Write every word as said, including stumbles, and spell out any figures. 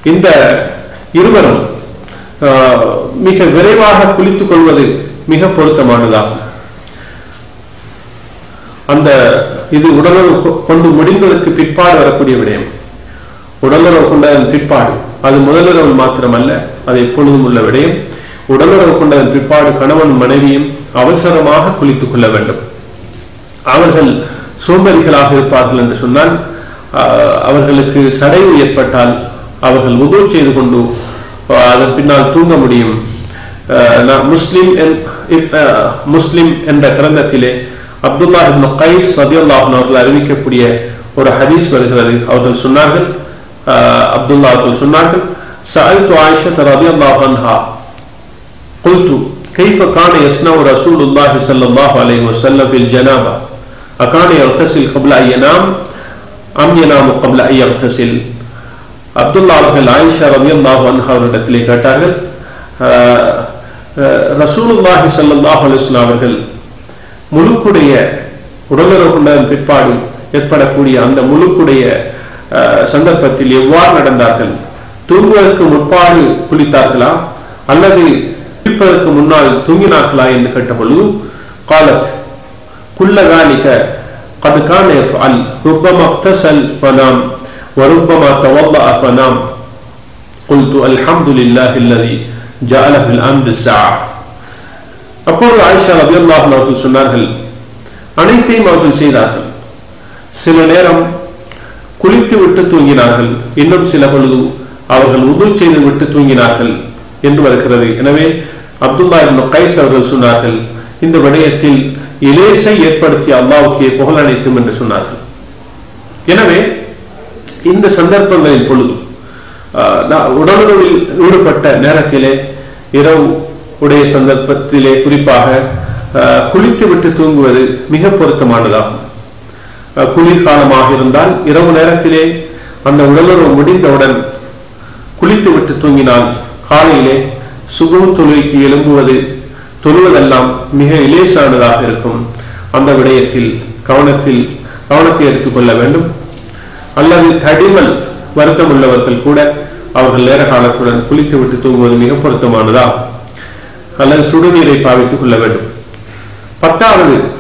இந்த இருவரும் மிக விரைவாக குளித்துக் கொள்வது மிக பொருத்தமானதாகும். அந்த இது உடலுறவு கொண்டு முடிந்ததற்கு பிற்பாடு வரக்கூடிய விடயம். உடலுறவு கொண்டதன் பிற்பாடு, அது முதலுறவு மாத்திரமல்ல, அது எப்பொழுதும் உள்ள விடயம். உடலுறவு கொண்டதன் பிற்பாடு கணவன் மனைவியும் அவசரமாக குளித்துக் கொள்ள வேண்டும். அவர்கள் சோம்பேறிகளாக இருப்பார்கள் என்று சொன்னால், அவர்களுக்கு சடைவு ஏற்பட்டால் அவர்கள் உது செய்து கொண்டு அதன் பின்னால் தூங்க முடியும். முஸ்லிம் முஸ்லிம் என்ற கிரந்தத்திலே அப்துல்லாஹ் இப்னு கைஸ் ரலியல்லாஹு அன்ஹு அவர்கள் அறிவிக்கக்கூடிய ஒரு ஹதீஸ் வருகிறது. அவர்கள் சொன்னார்கள், அப்துல்லாஹ் அவர்கள் சொன்னார்கள், சஅல்து ஆயிஷா ரலியல்லாஹு அன்ஹா قلت كيف كان يصنع رسول الله صلى الله عليه وسلم في الجنابة أكان يغتسل قبل أن ينام أم ينام قبل أن يغتسل. அப்துல்லா அவர்கள் ஆயிஷா ரலியல்லாஹு அன்ஹா அவர்களிடத்திலே கேட்டார்கள், ரசூலுல்லாஹி ஸல்லல்லாஹு அலைஹி வஸல்லம் அவர்கள் முழுக்குடைய உடலுறவு கொண்டதன் பிற்பாடு ஏற்படக்கூடிய அந்த முழுக்குடைய சந்தர்ப்பத்தில் எவ்வாறு நடந்தார்கள்? தூங்குவதற்கு முற்பாடு குளித்தார்களா அல்லது குளிப்பதற்கு முன்னால் தூங்கினார்களா என்று கேட்டபொழுது, காலத் குல்ல ذلك قد كان يفعل ربما اغتسل فنام وربما توضأ فنام قلت الحمد لله الذي جعل في الأمر الساعة. அப்பொழுது ஆயிஷா ரலியல்லாஹு அன்ஹா அவர்கள் சொன்னார்கள், அனைத்தையும் அவர்கள் செய்தார்கள். சில நேரம் குளித்து விட்டு தூங்கினார்கள், இன்னும் சில பொழுது அவர்கள் உது செய்து விட்டு தூங்கினார்கள் என்று வருகிறது. எனவே அப்துல்லா இப்னு கைஸ் அவர்கள் சொன்னார்கள், இந்த விடயத்தில் இலேசை ஏற்படுத்திய அல்லாஹ்வுக்கே புகழ் அனைத்தும் என்று சொன்னார்கள். எனவே இந்த சந்தர்ப்பங்களின் பொழுது உடலுறவில் ஈடுபட்ட நேரத்திலே, இரவு உடைய சந்தர்ப்பத்திலே குறிப்பாக குளித்து விட்டு தூங்குவது மிக பொருத்தமானதாகும். குளிர்காலமாக இருந்தால் இரவு நேரத்திலே அந்த உடலுறவு முடிந்தவுடன் குளித்து விட்டு தூங்கினால் காலையிலே சுபு தொழுகைக்கு எழும்புவது தொழுவதெல்லாம் மிக இலேசானதாக இருக்கும். அந்த விடயத்தில் கவனத்தில் கவனத்தை எடுத்துக்கொள்ள வேண்டும். அல்லது தடிமல் வருத்தம் உள்ளவர்கள் கூட அவர்கள் நேர காலத்துடன் குளித்து விட்டு தூங்குவது மிக பொருத்தமானதா, அல்லது சுடுநீரை பாவித்துக் கொள்ள வேண்டும். பத்தாவது